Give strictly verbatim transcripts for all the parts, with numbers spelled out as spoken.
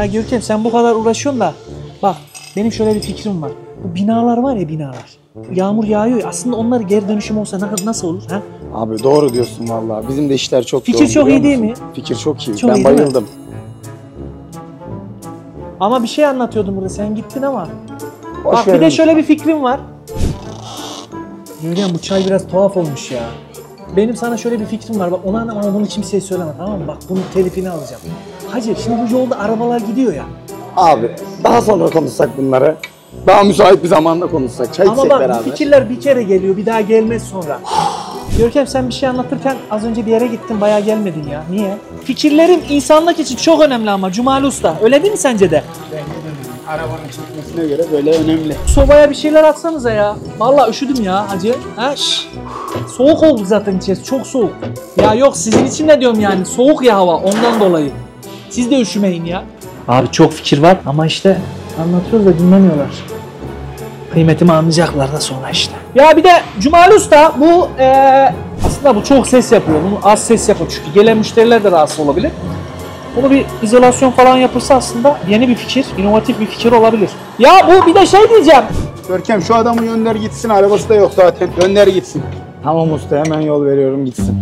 Görkem sen bu kadar uğraşıyorsun da bak benim şöyle bir fikrim var. Bu binalar var ya binalar. Yağmur yağıyor ya aslında onları geri dönüşüm olsa nasıl olur ha? Abi doğru diyorsun vallahi. Bizim de işler çok Fikir yoğun, çok iyi değil mi? Fikir çok iyi. Çok ben iyi değil bayıldım. Ama bir şey anlatıyordum burada sen gittin ama. Boş bak bir de verin. şöyle bir fikrim var. Görkem bu çay biraz tuhaf olmuş ya. Benim sana şöyle bir fikrim var. Bak ona ama bunu kimseye söyleme tamam mı? Bak bunun telifini alacağım. Hacı şimdi bu yolda arabalar gidiyor ya. Abi daha sonra konuşsak bunları. Daha müsait bir zamanda konuşsak. Çay Ama içsek bak beraber. bu fikirler bir kere geliyor bir daha gelmez sonra. Görkem sen bir şey anlatırken az önce bir yere gittin bayağı gelmedin ya. Niye? Fikirlerim insanlık için çok önemli ama Cumali Usta. Öyle değil mi sence de? Arabanın çıkmasına göre böyle önemli. Sobaya bir şeyler atsanıza ya. Vallahi üşüdüm ya hacı. Ha? Şş. Soğuk oldu zaten içerisi. Çok soğuk. Ya yok sizin için de diyorum yani. Soğuk ya hava ondan dolayı. Siz de üşümeyin ya. Abi çok fikir var ama işte anlatıyoruz da dinlemiyorlar. Kıymetimi anlayacaklar da sonra işte. Ya bir de Cumali Usta bu ee, aslında bu çok ses yapıyor. Bunu az ses yapıyor çünkü gelen müşteriler de rahatsız olabilir. Bunu bir izolasyon falan yapılsa aslında yeni bir fikir, inovatif bir fikir olabilir. Ya bu bir de şey diyeceğim. Görkem şu adamı gönder gitsin. Arabası da yok zaten. Gönder gitsin. Tamam usta hemen yol veriyorum gitsin.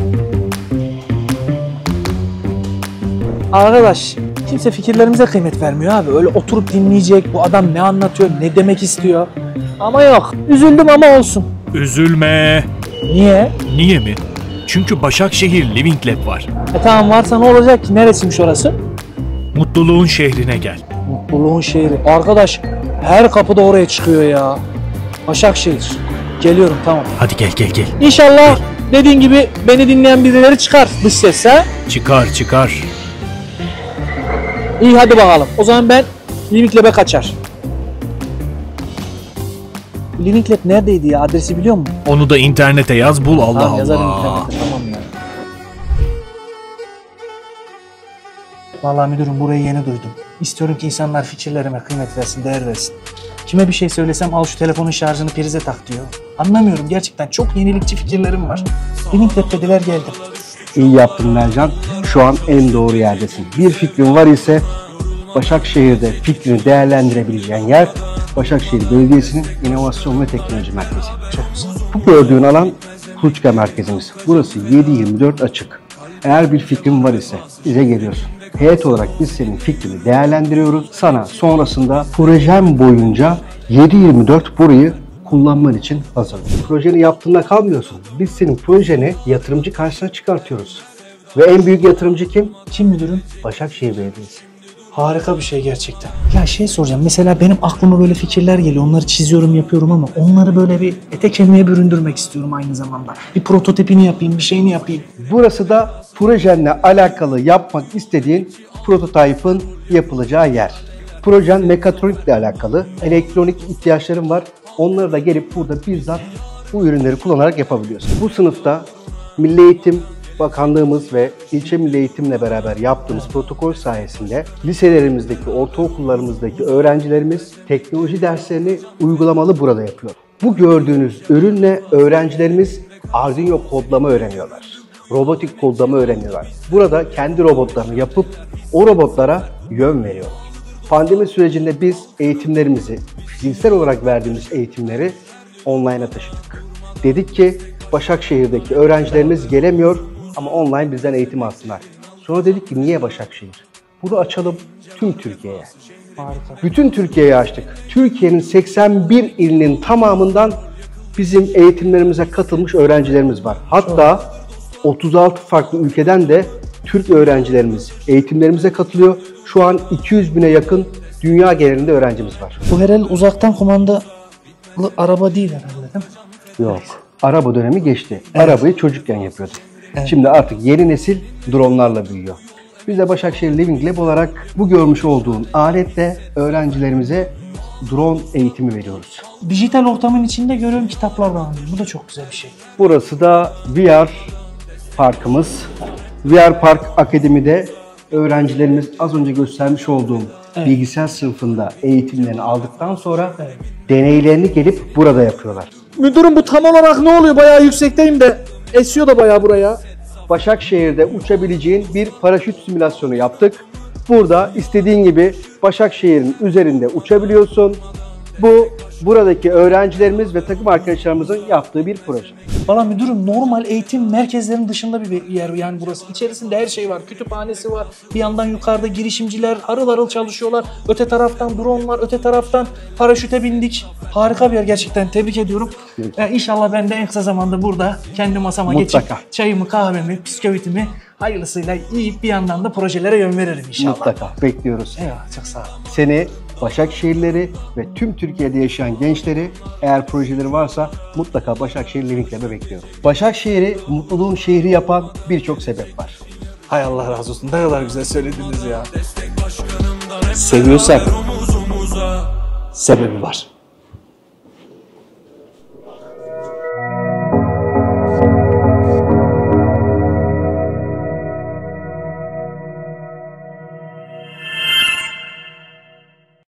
Arkadaş kimse fikirlerimize kıymet vermiyor abi. Öyle oturup dinleyecek bu adam ne anlatıyor, ne demek istiyor. Ama yok. Üzüldüm ama olsun. Üzülme. Niye? Niye mi? Çünkü Başakşehir Living Lab var. E tamam varsa ne olacak ki? Neresiymiş orası? Mutluluğun şehrine gel. Mutluluğun şehri. Arkadaş her kapıda oraya çıkıyor ya. Başakşehir. Geliyorum tamam. Hadi gel gel gel. İnşallah dediğin gibi beni dinleyen birileri çıkar dış ses ha. Çıkar çıkar. İyi hadi bakalım. O zaman ben Living Lab'e kaçar. Living Lab neredeydi ya? Adresi biliyor musun? Onu da internete yaz bul Allah Tamam, yazarım Allah. internete. Tamam ya. Vallahi müdürüm burayı yeni duydum. İstiyorum ki insanlar fikirlerime kıymet versin, değer versin. Kime bir şey söylesem al şu telefonun şarjını prize tak diyor. Anlamıyorum gerçekten çok yenilikçi fikirlerim var. Living Lab dediler geldim. İyi yaptın Mercan. Şu an en doğru yerdesin. Bir fikrin var ise Başakşehir'de fikrini değerlendirebileceğin yer Başakşehir Belediyesi'nin İnovasyon ve Teknoloji Merkezi. Çok güzel. Bu gördüğün alan Kuluçka Merkezimiz. Burası yedi yirmi dört açık. Eğer bir fikrin var ise bize geliyorsun. Heyet olarak biz senin fikrini değerlendiriyoruz. Sana sonrasında projen boyunca yedi yirmi dört burayı kullanman için hazır. Projeni yaptığında kalmıyorsun. Biz senin projeni yatırımcı karşısına çıkartıyoruz. Ve en büyük yatırımcı kim? Kim müdürüm? Başakşehir Belediyesi. Harika bir şey gerçekten. Ya şey soracağım mesela benim aklıma böyle fikirler geliyor. Onları çiziyorum yapıyorum ama onları böyle bir ete kemiğe büründürmek istiyorum aynı zamanda. Bir prototipini yapayım, bir şeyini yapayım. Burası da projenle alakalı yapmak istediğin prototipin yapılacağı yer. Projen mekatronikle alakalı, elektronik ihtiyaçların var. Onları da gelip burada bizzat bu ürünleri kullanarak yapabiliyorsun. Bu sınıfta Milli Eğitim Bakanlığımız ve ilçe milli eğitimle beraber yaptığımız protokol sayesinde liselerimizdeki, ortaokullarımızdaki öğrencilerimiz teknoloji derslerini uygulamalı burada yapıyor. Bu gördüğünüz ürünle öğrencilerimiz Arduino kodlama öğreniyorlar. Robotik kodlama öğreniyorlar. Burada kendi robotlarını yapıp o robotlara yön veriyorlar. Pandemi sürecinde biz eğitimlerimizi, fiziksel olarak verdiğimiz eğitimleri online'a taşıdık. Dedik ki Başakşehir'deki öğrencilerimiz gelemiyor ama online bizden eğitim alsınlar. Sonra dedik ki niye Başakşehir? Bunu açalım tüm Türkiye'ye. Harika. Bütün Türkiye'yi açtık. Türkiye'nin seksen bir ilinin tamamından bizim eğitimlerimize katılmış öğrencilerimiz var. Hatta otuz altı farklı ülkeden de Türk öğrencilerimiz eğitimlerimize katılıyor. Şu an iki yüz bine yakın dünya genelinde öğrencimiz var. Bu herhalde uzaktan kumandalı araba değil herhalde değil mi? Yok. Araba dönemi geçti. Evet. Arabayı çocukken yapıyorduk. Evet. Şimdi artık yeni nesil dronlarla büyüyor. Biz de Başakşehir Living Lab olarak bu görmüş olduğun aletle öğrencilerimize drone eğitimi veriyoruz. Dijital ortamın içinde görüyorum kitaplar da alınıyor. Bu da çok güzel bir şey. Burası da V R parkımız. V R Park Akademi'de öğrencilerimiz az önce göstermiş olduğum evet. bilgisayar sınıfında eğitimlerini aldıktan sonra evet. deneylerini gelip burada yapıyorlar. Müdürüm bu tam olarak ne oluyor? Bayağı yüksekteyim de esiyor da bayağı buraya. Başakşehir'de uçabileceğin bir paraşüt simülasyonu yaptık. Burada istediğin gibi Başakşehir'in üzerinde uçabiliyorsun. Bu buradaki öğrencilerimiz ve takım arkadaşlarımızın yaptığı bir proje. Valla müdürüm normal eğitim merkezlerinin dışında bir yer yani burası. İçerisinde her şey var. Kütüphanesi var. Bir yandan yukarıda girişimciler harıl harıl çalışıyorlar. Öte taraftan drone var. Öte taraftan paraşüte bindik. Harika bir yer gerçekten. Tebrik ediyorum. Yani inşallah ben de en kısa zamanda burada kendi masama Mutlaka. geçip çayımı, kahvemi, bisküvitimi hayırlısıyla yiyip bir yandan da projelere yön veririm inşallah. Mutlaka bekliyoruz. Eyvallah, çok sağ olun. Seni, Başakşehirleri ve tüm Türkiye'de yaşayan gençleri eğer projeleri varsa mutlaka Başakşehir Living Lab'e bekliyorum. Başakşehir'i mutluluğun şehri yapan birçok sebep var. Hay Allah razı olsun. Ne kadar güzel söylediniz ya. Seviyorsak sebebi var.